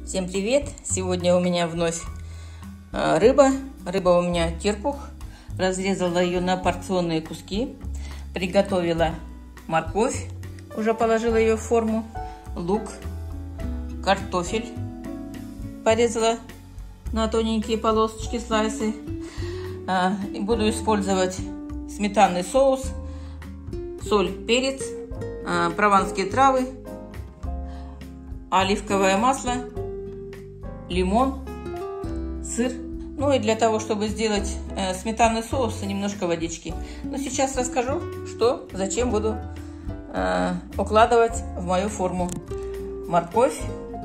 Всем привет! Сегодня у меня вновь рыба. Рыба у меня терпух. Разрезала ее на порционные куски. Приготовила морковь. Уже положила ее в форму. Лук. Картофель. Порезала на тоненькие полосочки, слайсы. Буду использовать сметанный соус, соль, перец, прованские травы, оливковое масло, лимон, сыр. Ну и для того, чтобы сделать сметанный соус, немножко водички. Но сейчас расскажу, что, зачем буду укладывать в мою форму. Морковь.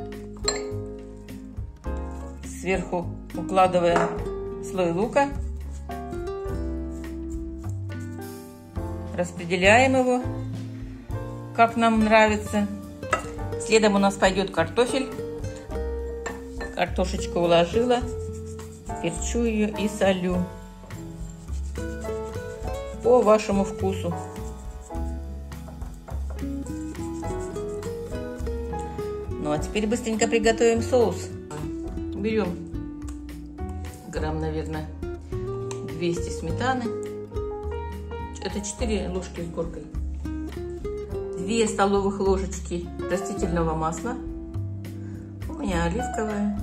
Сверху укладываем слой лука. Распределяем его, как нам нравится. Следом у нас пойдет картофель. Картошечку уложила, перчу ее и солю по вашему вкусу. Ну а теперь быстренько приготовим соус. Берем грамм, наверное, 200 сметаны. Это 4 ложки с горкой. 2 столовых ложечки растительного масла. У меня оливковое.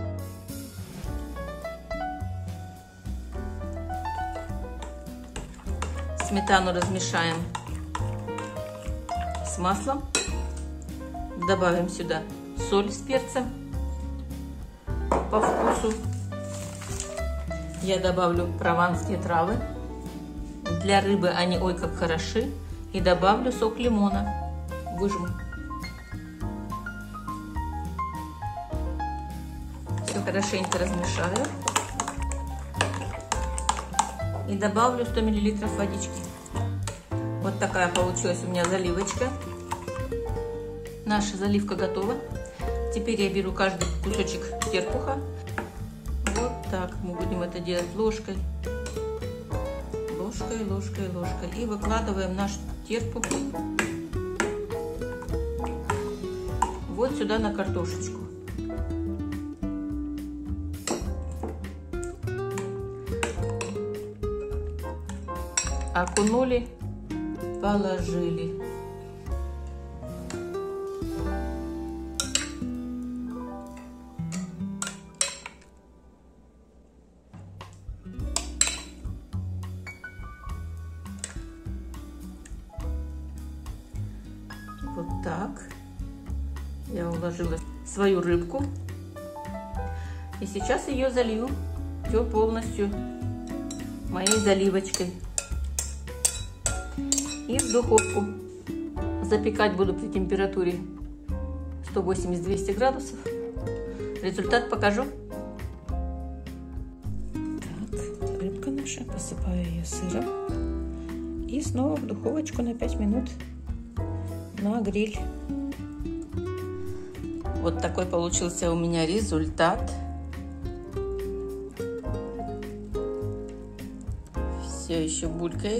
Сметану размешаем с маслом. Добавим сюда соль с перцем по вкусу. Я добавлю прованские травы. Для рыбы они ой как хороши. И добавлю сок лимона. Выжму. Все хорошенько размешаю. И добавлю 100 мл водички. Вот такая получилась у меня заливочка. Наша заливка готова. Теперь я беру каждый кусочек терпуха. Вот так мы будем это делать ложкой. Ложкой. И выкладываем наш терпух вот сюда на картошечку. Окунули, положили. Вот так я уложила свою рыбку. И сейчас ее залью все полностью моей заливочкой. И в духовку. Запекать буду при температуре 180-200 градусов. Результат покажу. Так, рыбка наша. Посыпаю ее сыром. И снова в духовочку на 5 минут. На гриль. Вот такой получился у меня результат. Все еще булькает.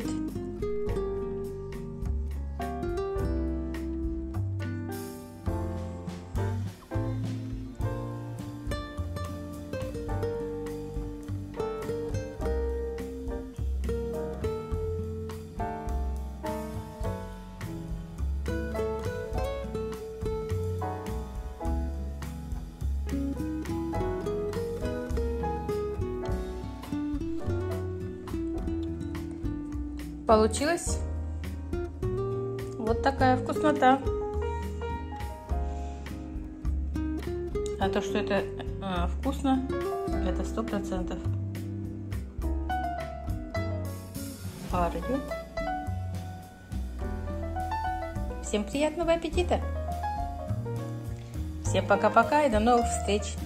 Получилась вот такая вкуснота. А то, что это вкусно, это 100%. Парю. Всем приятного аппетита! Всем пока-пока и до новых встреч!